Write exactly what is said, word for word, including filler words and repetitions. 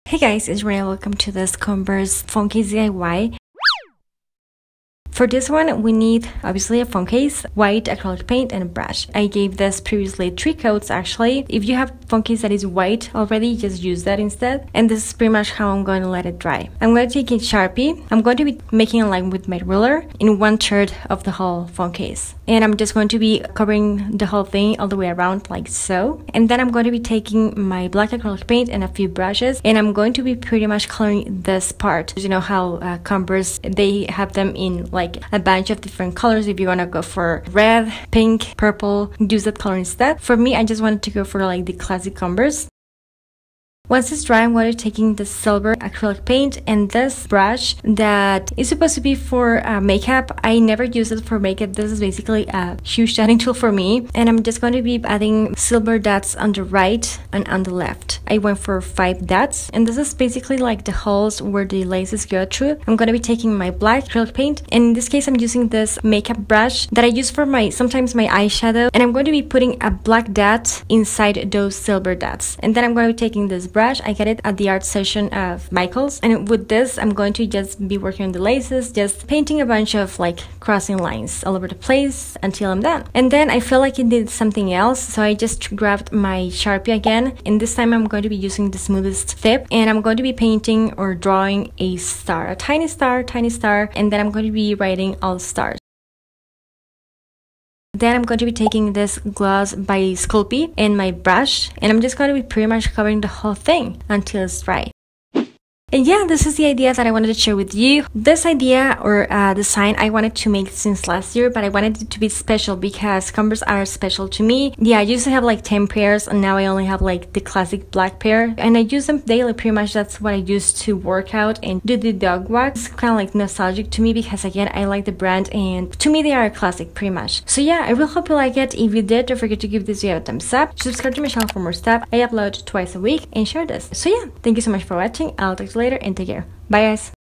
Hey guys, it's Rhea. Welcome to this Converse phone case D I Y. For this one, we need obviously a phone case, white acrylic paint, and a brush. I gave this previously three coats actually. If you have phone case that is white already, just use that instead. And this is pretty much how I'm going to let it dry. I'm going to take a Sharpie. I'm going to be making a line with my ruler in one third of the whole phone case. And I'm just going to be covering the whole thing all the way around like so. And then I'm going to be taking my black acrylic paint and a few brushes. And I'm going to be pretty much coloring this part. You know how uh, Converse, they have them in like a bunch of different colors. If you want to go for red, pink, purple, use that color instead. For me, I just wanted to go for like the classic Converse. Once it's dry, I'm going to be taking the silver acrylic paint and this brush that is supposed to be for uh, makeup. I never use it for makeup. This is basically a huge shading tool for me. And I'm just going to be adding silver dots on the right and on the left. I went for five dots. And this is basically like the holes where the laces go through. I'm going to be taking my black acrylic paint. And in this case, I'm using this makeup brush that I use for my, sometimes my eyeshadow. And I'm going to be putting a black dot inside those silver dots. And then I'm going to be taking this brush. I get it at the art session of Michael's, and with this I'm going to just be working on the laces, just painting a bunch of like crossing lines all over the place until I'm done. And then I feel like it did something else, so I just grabbed my Sharpie again, and this time I'm going to be using the smoothest tip, and I'm going to be painting or drawing a star, a tiny star, tiny star, and then I'm going to be writing all stars. Then I'm going to be taking this gloss by Sculpey and my brush, and I'm just going to be pretty much covering the whole thing until it's dry. And yeah, this is the idea that I wanted to share with you. This idea or uh, design I wanted to make since last year, but I wanted it to be special because Converse are special to me. Yeah, I used to have like ten pairs, and now I only have like the classic black pair, and I use them daily. Pretty much that's what I use to work out and do the dog walk. It's kind of like nostalgic to me because again, I like the brand, and to me they are a classic pretty much. So yeah, I really hope you like it. If you did, don't forget to give this video a thumbs up, subscribe to my channel for more stuff. I upload twice a week, and share this. So yeah, thank you so much for watching. I'll talk to you later, and take care. Bye guys.